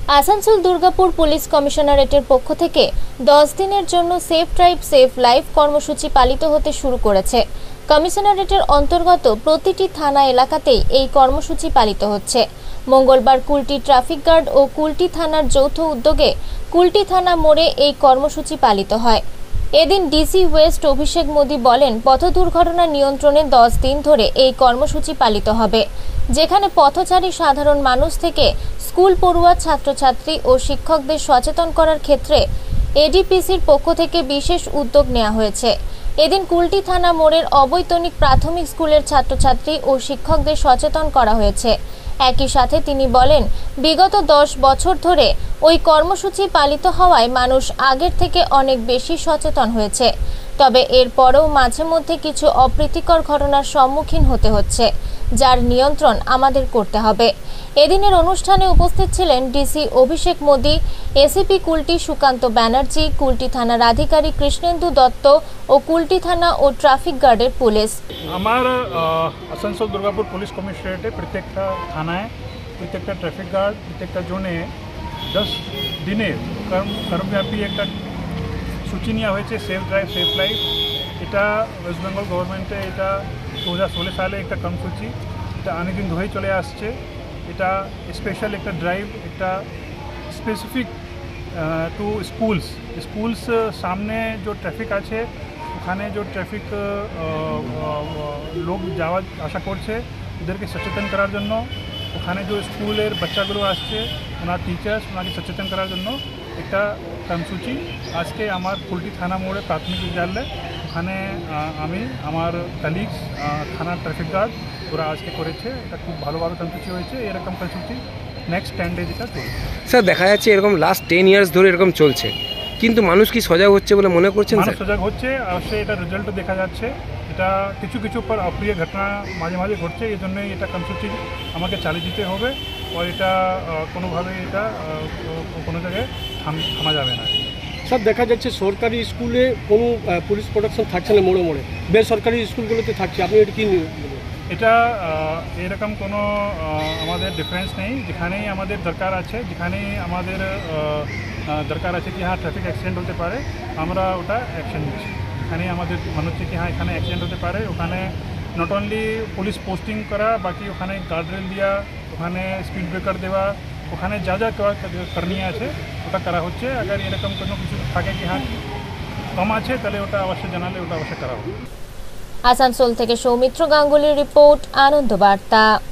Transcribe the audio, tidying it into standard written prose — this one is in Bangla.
আসানসোল দুর্গাপুর পুলিশ কমিশনারেটের পক্ষ থেকে 10 দিনের জন্য সেফ ড্রাইভ সেফ লাইফ কর্মসূচি পালিত হতে শুরু করেছে। কমিশনারেটের অন্তর্গত প্রতিটি থানা এলাকাতেই এই কর্মসূচি পালিত হচ্ছে। মঙ্গলবার কুলটি ট্রাফিক গার্ড ও কুলটি থানার যৌথ উদ্যোগে কুলটি থানা মোড়ে এই কর্মসূচি পালিত হয়। এদিন ডিসি ওয়েস্ট অভিষেক মোদি বলেন, পথ দুর্ঘটনা নিয়ন্ত্রণে 10 দিন ধরে এই কর্মসূচি পালিত হবে, যেখানে পথচারী সাধারণ মানুষ থেকে স্কুল পড়ুয়া ছাত্রছাত্রী ও শিক্ষকদের সচেতন করার ক্ষেত্রে এডিপিসির পক্ষ থেকে বিশেষ উদ্যোগ নেওয়া হয়েছে। এদিন কুলটি থানা মোড়ের অবৈতনিক প্রাথমিক স্কুলের ছাত্রছাত্রী ও শিক্ষকদের সচেতন করা হয়েছে। একই সাথে তিনি বলেন, বিগত 10 বছর ধরে ওই কর্মসূচি পালিত হওয়ায় মানুষ আগের থেকে অনেক বেশি সচেতন হয়েছে। তবে এরপরেও মাঝে মধ্যে কিছু অপ্রীতিকর ঘটনার সম্মুখীন হতে হচ্ছে, যার নিয়ন্ত্রণ আমাদের করতে হবে। এদিনের অনুষ্ঠানে উপস্থিত ছিলেন ডিসি অভিষেক মোদি, এসিপি কুলটি সুকান্ত ব্যানার্জি, কুলটি থানার আধিকারিক কৃষ্ণেন্দু দত্ত ও কুলটি থানা ও ট্রাফিক গার্ডের পুলিশ। আমার আসানসোল দুর্গাপুর পুলিশ কমিশনারেটে প্রত্যেকটা থানায়, প্রত্যেকটা ট্রাফিক গার্ড, প্রত্যেকটা জোনে 10 দিনের কর্মব্যাপী একটা সূচি নেওয়া হয়েছে সেফ ড্রাইভ সেফ লাইফ। এটা ওয়েস্ট বেঙ্গল গভর্নমেন্টে এটা 2016 সালে একটা কর্মসূচি, এটা অনেকদিন ধরেই চলে আসছে। এটা স্পেশাল একটা ড্রাইভ, একটা স্পেসিফিক টু স্কুলস সামনে যে ট্রাফিক আছে, ওখানে যে ট্রাফিক লোক যাওয়া আসা করছে ওদেরকে সচেতন করার জন্য, ওখানে যে স্কুলের বাচ্চাগুলো আসছে ওনার টিচার্স ওনাকে সচেতন করার জন্য একটা কর্মসূচি আজকে আমার কুলটি থানা মোড়ে প্রাথমিক বিদ্যালয়, ওখানে আমি আমার কলিগস থানার ট্রাফিক গার্ড ওরা আজকে করেছে। এটা খুব ভালো কর্মসূচি হয়েছে। এরকম কর্মসূচি নেক্সট 10 ডেজ এটা চলছে। স্যার, দেখা যাচ্ছে এরকম লাস্ট 10 ইয়ার্স ধরে এরকম চলছে, কিন্তু মানুষ কি সজাগ হচ্ছে বলে মনে করছেন? মানুষ সজাগ হচ্ছে, অবশ্যই এটা রেজাল্টও দেখা যাচ্ছে। এটা কিছু কিছু পর অপ্রিয় ঘটনা মাঝে মাঝে ঘটছে, এই জন্যই এটা কর্মসূচি আমাকে চালিয়ে দিতে হবে। আর এটা কোনোভাবে এটা কোনো জায়গায় থামা যাবে না। স্যার, দেখা যাচ্ছে সরকারি স্কুলে কোনো পুলিশ প্রোটেকশন থাকছে না, মোড়ে মোড়ে বেসরকারি স্কুলগুলোতে থাকছে, আপনি এটা কি? এটা এরকম কোনো আমাদের ডিফারেন্স নেই। যেখানেই আমাদের দরকার আছে, যেখানেই আমাদের দরকার আছে কি হ্যাঁ ট্রাফিক অ্যাক্সিডেন্ট হতে পারে, আমরা ওটা অ্যাকশন নিচ্ছি। এখানেই আমাদের মনে হচ্ছে কি হ্যাঁ এখানে অ্যাক্সিডেন্ট হতে পারে, ওখানে নট অনলি পুলিশ পোস্টিং করা, বাকি ওখানে গার্ডরেল দেওয়া, ওখানে স্পিড ব্রেকার দেওয়া, ওখানে যা যা করণীয় আছে ওটা করা হচ্ছে। আবার এরকম কোনো কিছু থাকে কি হ্যাঁ কম আছে, তাহলে ওটা অবশ্যই জানালে ওটা অবশ্যই করা হবে। আসানসোল থেকে সৌমিত্র গাঙ্গুলির রিপোর্ট, আনন্দ বার্তা।